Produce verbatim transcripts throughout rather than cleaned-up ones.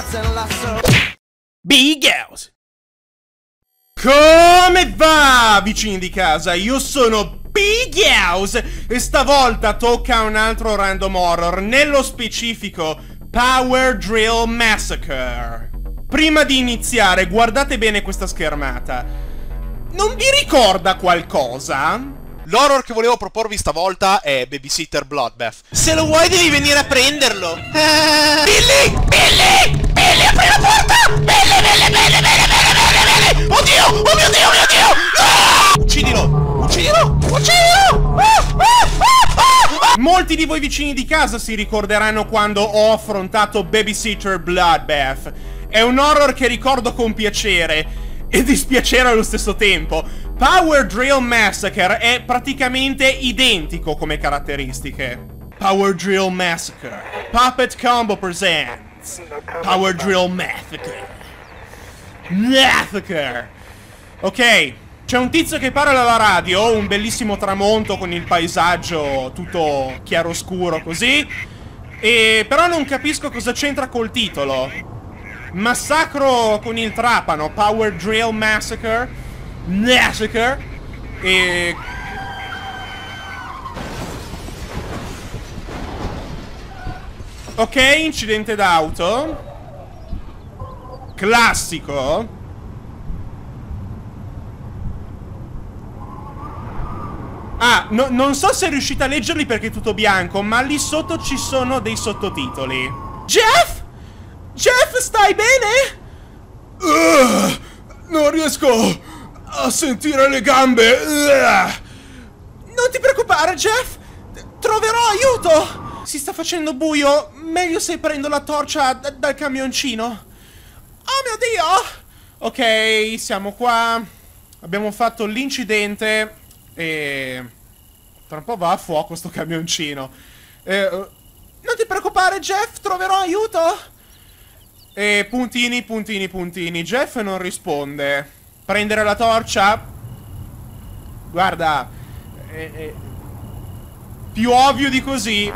Big House. Come va, vicini di casa? Io sono Big House e stavolta tocca un altro random horror, nello specifico Power Drill Massacre. Prima di iniziare, guardate bene questa schermata. Non vi ricorda qualcosa? L'horror che volevo proporvi stavolta è Babysitter Bloodbath. Se lo vuoi devi venire a prenderlo. Ah. Billy! Billy! Billy, apri la porta! Billy, Billy, Billy, Billy, Billy, Billy, Billy! Oddio! Oh mio Dio, oh mio Dio! Ah! Uccidilo! Uccidilo! Uccidilo! Ah, ah, ah, ah. Molti di voi vicini di casa si ricorderanno quando ho affrontato Babysitter Bloodbath. È un horror che ricordo con piacere e dispiacere allo stesso tempo. Power Drill Massacre è praticamente identico come caratteristiche. Power Drill Massacre. Puppet Combo presents Power Drill Massacre. Massacre. Ok, c'è un tizio che parla alla radio, un bellissimo tramonto con il paesaggio tutto chiaroscuro così, e però non capisco cosa c'entra col titolo. Massacro con il trapano, Power Drill Massacre. Massacre. E... ok, incidente d'auto. Classico. Ah, no, non so se riuscite a leggerli perché è tutto bianco, ma lì sotto ci sono dei sottotitoli. Jeff? Jeff, stai bene? Uh, non riesco a sentire le gambe. Uh. Non ti preoccupare, Jeff. Troverò aiuto. Si sta facendo buio. Meglio se prendo la torcia d- dal camioncino. Oh mio Dio. Ok, siamo qua. Abbiamo fatto l'incidente e... tra un po' va a fuoco sto camioncino. eh, Non ti preoccupare, Jeff. Troverò aiuto. E puntini, puntini, puntini. Jeff non risponde. Prendere la torcia? Guarda, è, è più ovvio di così.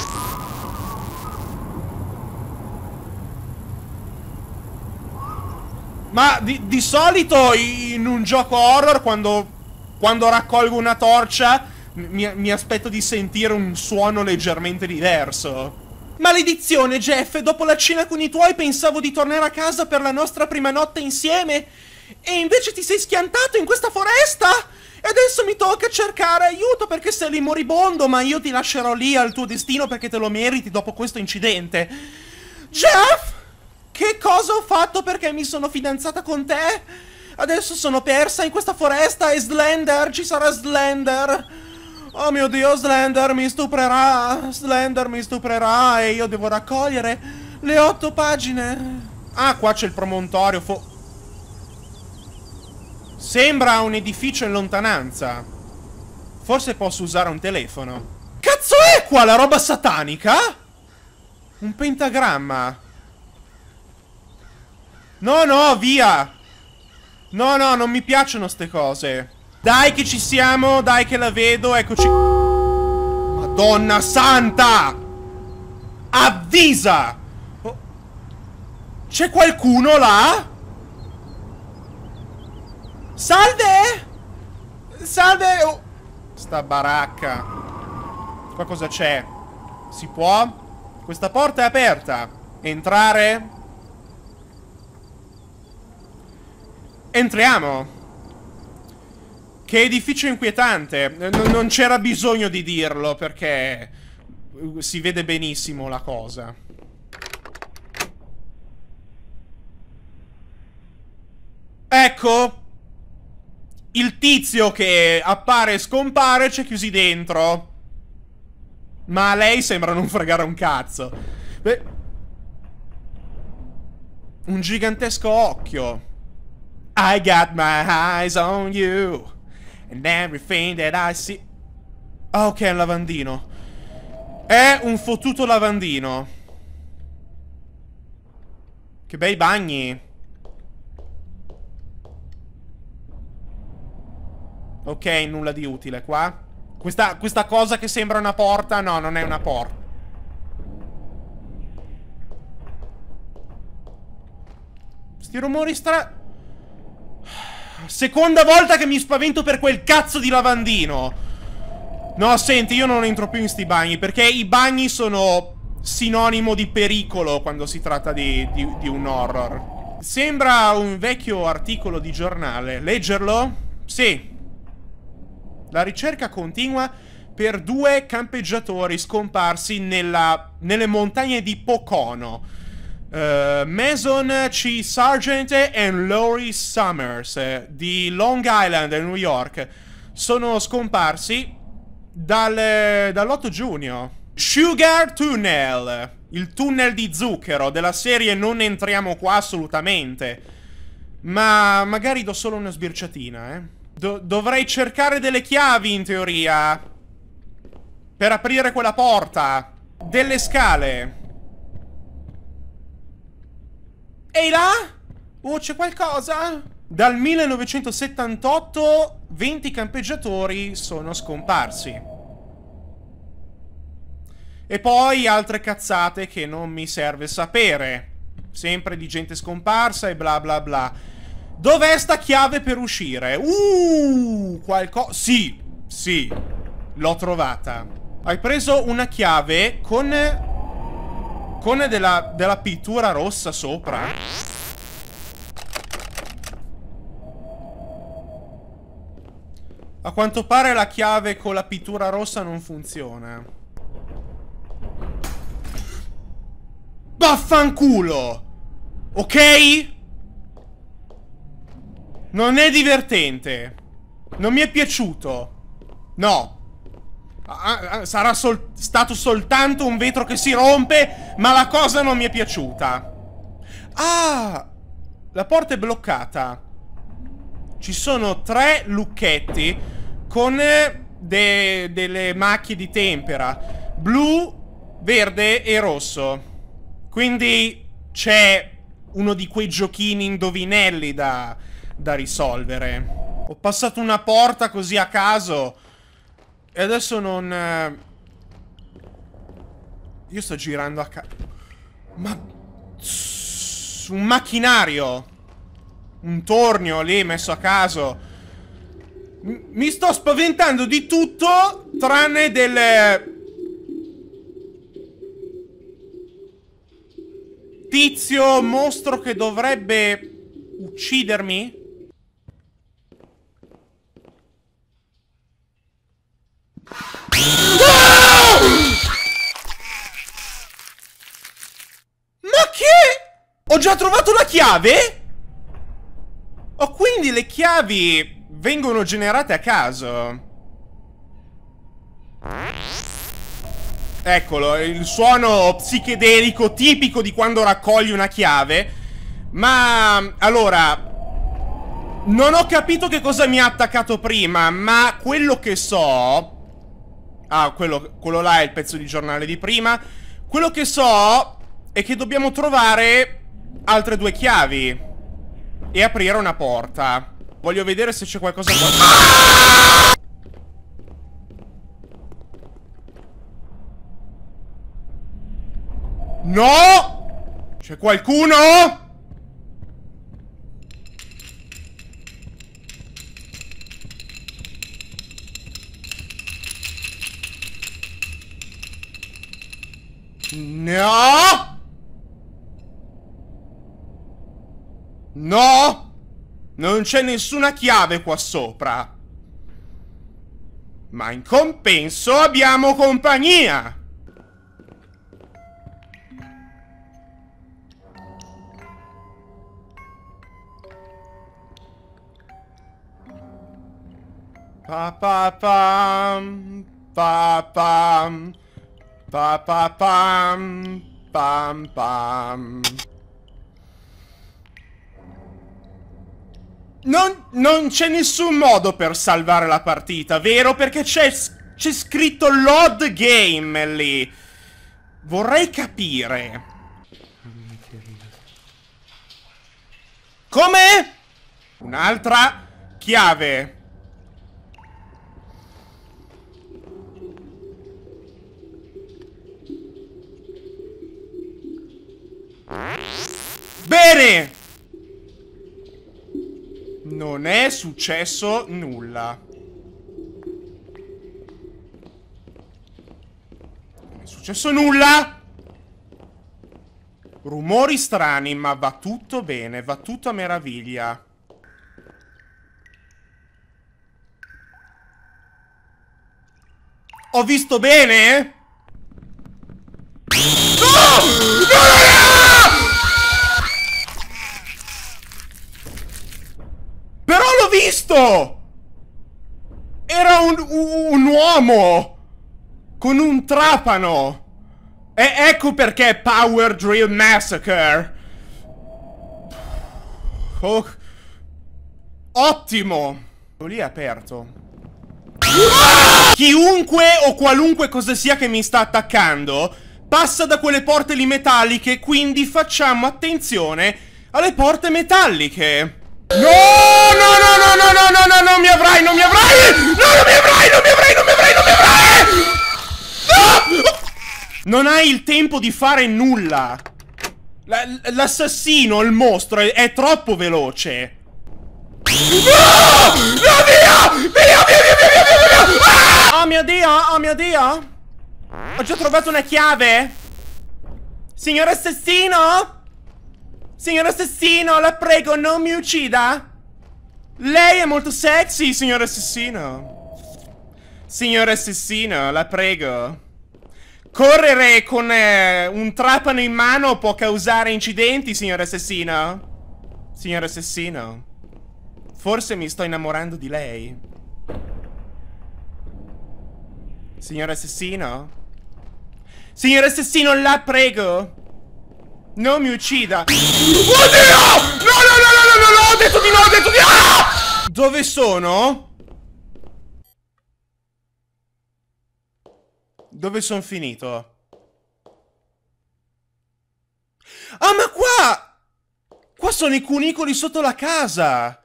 Ma di, di solito in un gioco horror quando, quando raccolgo una torcia mi, mi aspetto di sentire un suono leggermente diverso. Maledizione, Jeff, dopo la cena con i tuoi pensavo di tornare a casa per la nostra prima notte insieme e invece ti sei schiantato in questa foresta e adesso mi tocca cercare aiuto perché sei lì moribondo, ma io ti lascerò lì al tuo destino perché te lo meriti dopo questo incidente. Jeff, che cosa ho fatto perché mi sono fidanzata con te? Adesso sono persa in questa foresta e Slender, ci sarà Slender. Oh mio Dio, Slender mi stuprerà. Slender mi stuprerà e io devo raccogliere le otto pagine. Ah, qua c'è il promontorio. Fo Sembra un edificio in lontananza. Forse posso usare un telefono. Cazzo è qua la roba satanica? Un pentagramma. No, no, via. No, no, non mi piacciono ste cose. Dai che ci siamo, dai che la vedo, eccoci. Madonna santa! Avvisa! Oh. C'è qualcuno là? Salve! Salve! Oh. Sta baracca. Qua cosa c'è? Si può? Questa porta è aperta. Entrare? Entriamo. Che edificio inquietante. N- non c'era bisogno di dirlo perché si vede benissimo la cosa. Ecco. Il tizio che appare e scompare c'è chiusi dentro. Ma a lei sembra non fregare un cazzo. Beh, un gigantesco occhio. I got my eyes on you and everything that I see. Ah, ok, è un lavandino. È un fottuto lavandino. Che bei bagni. Ok, nulla di utile qua. Questa, questa cosa che sembra una porta, no, non è una porta. Sti rumori stra... Seconda volta che mi spavento per quel cazzo di lavandino. No, senti, io non entro più in sti bagni, perché i bagni sono sinonimo di pericolo quando si tratta di, di, di un horror. Sembra un vecchio articolo di giornale. Leggerlo? Sì. La ricerca continua per due campeggiatori scomparsi nella, nelle montagne di Pocono. Uh, Mason C. Sargent e Laurie Summers eh, di Long Island, New York, sono scomparsi dal, dall'otto giugno. Sugar Tunnel, il tunnel di zucchero della serie non entriamo qua assolutamente, ma magari do solo una sbirciatina, eh. Do- dovrei cercare delle chiavi in teoria per aprire quella porta. Delle scale. Ehi là? Oh, c'è qualcosa? Dal millenovecentosettantotto venti campeggiatori sono scomparsi. E poi altre cazzate che non mi serve sapere. Sempre di gente scomparsa e bla bla bla. Dov'è sta chiave per uscire? Uh, qualcosa... Sì, sì, l'ho trovata. Hai preso una chiave con... Con della, della pittura rossa sopra. A quanto pare la chiave con la pittura rossa non funziona. Vaffanculo! Ok? Non è divertente. Non mi è piaciuto. No. Sarà sol- stato soltanto un vetro che si rompe, ma la cosa non mi è piaciuta. Ah! La porta è bloccata. Ci sono tre lucchetti con de- delle macchie di tempera. Blu, verde e rosso. Quindi c'è uno di quei giochini indovinelli da, da risolvere. Ho passato una porta così a caso e adesso non... Eh... Io sto girando a caso. Ma... Un macchinario. Un tornio lì messo a caso. M mi sto spaventando di tutto tranne del... Tizio mostro che dovrebbe uccidermi. Ma che? Ho già trovato la chiave? Oh, quindi le chiavi vengono generate a caso. Eccolo, il suono psichedelico tipico di quando raccogli una chiave. Ma... allora... non ho capito che cosa mi ha attaccato prima, ma quello che so... Ah, quello, quello là è il pezzo di giornale di prima. Quello che so è che dobbiamo trovare altre due chiavi e aprire una porta. Voglio vedere se c'è qualcosa qua. Ah! No! C'è qualcuno? No! No! Non c'è nessuna chiave qua sopra. Ma in compenso abbiamo compagnia. Pa pa pam, pa pam, pa pa pam, pam pam. Non, non c'è nessun modo per salvare la partita, vero? Perché c'è c'è scritto load game lì. Vorrei capire. Come? Un'altra chiave. Bene! Non è successo nulla. Non è successo nulla. Rumori strani, ma va tutto bene, va tutto a meraviglia. Ho visto bene? No! No, no, no! Però l'ho visto! Era un, un uomo con un trapano. E ecco perché Power Drill Massacre. Oh. Ottimo. Lì è aperto. Chiunque o qualunque cosa sia che mi sta attaccando passa da quelle porte lì metalliche, quindi facciamo attenzione alle porte metalliche. No, no, no, no, no, no, no, no, non mi avrai, non mi avrai! No, non mi avrai, non mi avrai, non mi avrai, non mi avrai! No! Non hai il tempo di fare nulla. L'assassino, il mostro, è, è troppo veloce. No! No, via! Via, via, via, via, via, via! Ah! Oh mio Dio, oh mio Dio! Ho già trovato una chiave! Signor assassino! Signor assassino, la prego, non mi uccida! Lei è molto sexy, signor assassino! Signor assassino, la prego! Correre con eh, un trapano in mano può causare incidenti, signor assassino? Signor assassino? Forse mi sto innamorando di lei. Signor assassino? Signor assassino, la prego! Non mi uccida! Oddio! No, no, no, no, no, no, no! Ho detto di no, ho detto di no! Dove sono? Dove sono finito? Ah, ma qua! Qua sono i cunicoli sotto la casa!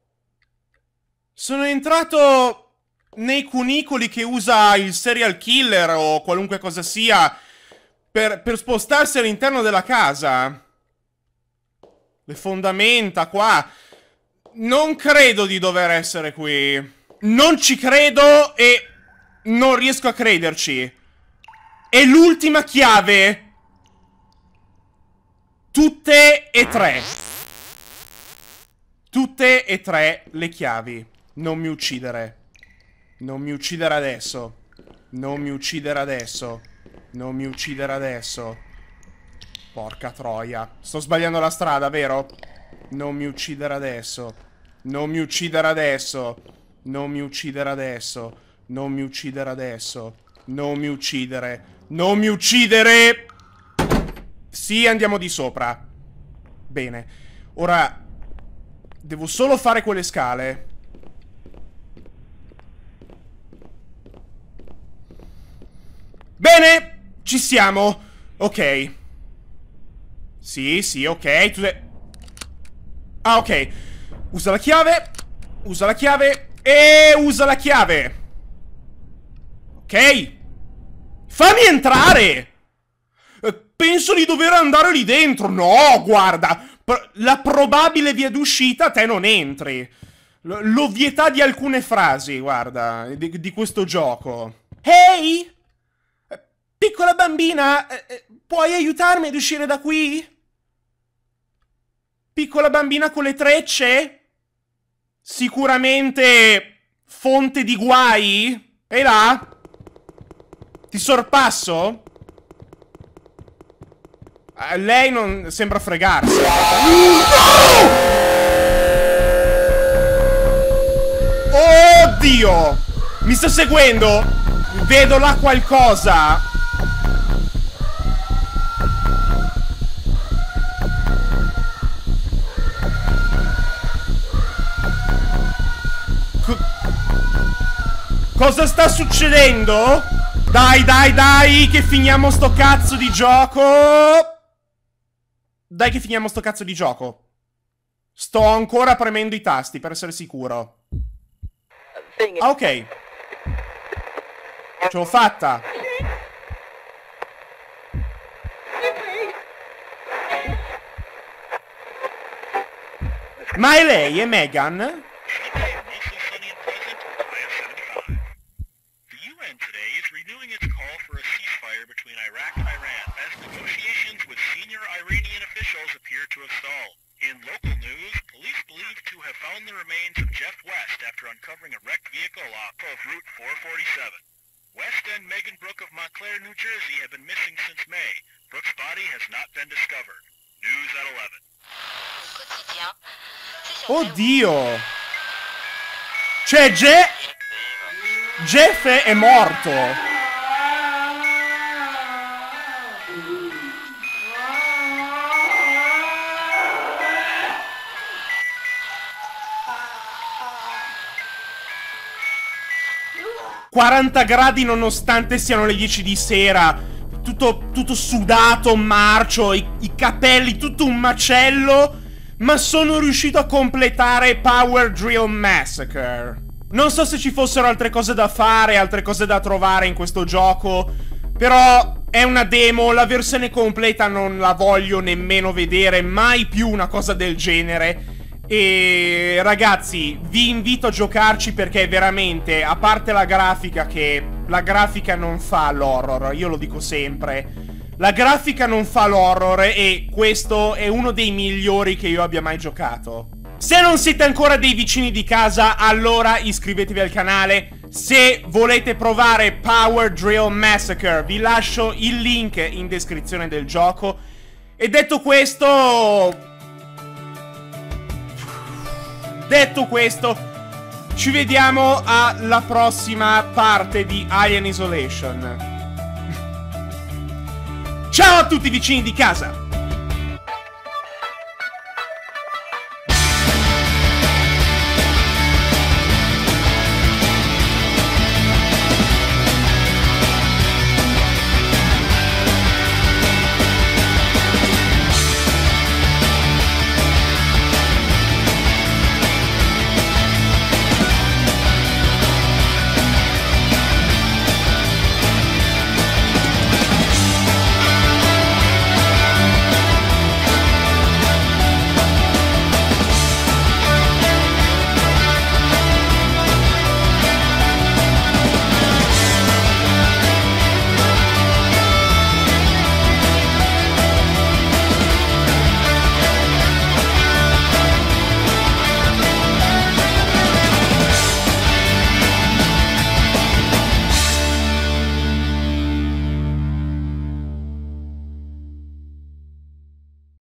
Sono entrato nei cunicoli che usa il serial killer o qualunque cosa sia per, per spostarsi all'interno della casa. Le fondamenta qua. Non credo di dover essere qui. Non ci credo e non riesco a crederci. È l'ultima chiave. Tutte e tre. Tutte e tre le chiavi. Non mi uccidere. Non mi uccidere adesso. Non mi uccidere adesso. Non mi uccidere adesso. Porca troia. Sto sbagliando la strada, vero? Non mi uccidere adesso. Non mi uccidere adesso. Non mi uccidere adesso. Non mi uccidere adesso. Non mi uccidere. Non mi uccidere. Sì, andiamo di sopra. Bene. Ora devo solo fare quelle scale. Bene, ci siamo. Ok. Sì, sì, ok. Tu sei... Ah, ok. Usa la chiave. Usa la chiave. E usa la chiave. Ok. Fammi entrare. Penso di dover andare lì dentro. No, guarda. La probabile via d'uscita, te non entri. L'ovvietà di alcune frasi, guarda, di, di questo gioco. Ehi! Piccola bambina, eh, puoi aiutarmi ad uscire da qui? Piccola bambina con le trecce? Sicuramente fonte di guai? E là? Ti sorpasso? Eh, lei non sembra fregarsi. No! Oddio! Mi sta seguendo? Vedo là qualcosa. Cosa sta succedendo? Dai, dai, dai, che finiamo sto cazzo di gioco. Dai che finiamo sto cazzo di gioco. Sto ancora premendo i tasti per essere sicuro. Ah, ok. Ce l'ho fatta. Ma è lei, è Megan? details appear to have stalled. In local news, police believe to have found the remains of Jeff West after uncovering a wrecked vehicle off of Route four forty-seven. West and Megan Brooke of Montclair, New Jersey have been missing since May. Brooke's body has not been discovered. News at eleven. Oddio! Cioè, Je... Jeff è morto! quaranta gradi nonostante siano le dieci di sera. Tutto, tutto sudato, marcio, i, i capelli, tutto un macello. Ma sono riuscito a completare Power Drill Massacre. Non so se ci fossero altre cose da fare, altre cose da trovare in questo gioco, però è una demo, la versione completa non la voglio nemmeno vedere, mai più una cosa del genere. E ragazzi, vi invito a giocarci perché veramente, a parte la grafica, che la grafica non fa l'horror, io lo dico sempre, la grafica non fa l'horror e questo è uno dei migliori che io abbia mai giocato. Se non siete ancora dei vicini di casa, allora iscrivetevi al canale. Se volete provare Power Drill Massacre, vi lascio il link in descrizione del gioco. E detto questo... Detto questo, ci vediamo alla prossima parte di Alien Isolation. Ciao a tutti vicini di casa!